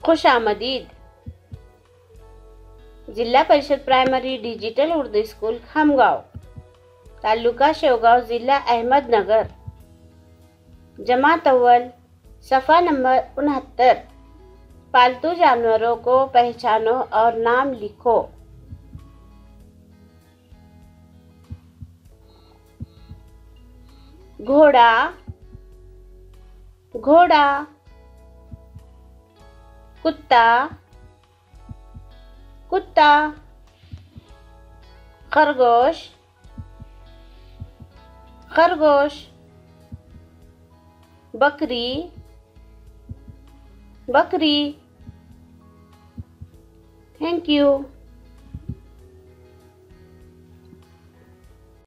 खुशामदीद। Zilla Parishad primary digital Urdu school Khamgaon, taluka Shevgaon, जिला अहमदनगर। जमात अव्वल, सफ़ा नंबर 69। पालतू जानवरों को पहचानो और नाम लिखो। घोड़ा, घोड़ा। कुत्ता, कुत्ता। खरगोश, खरगोश। बकरी, बकरी। Thank you.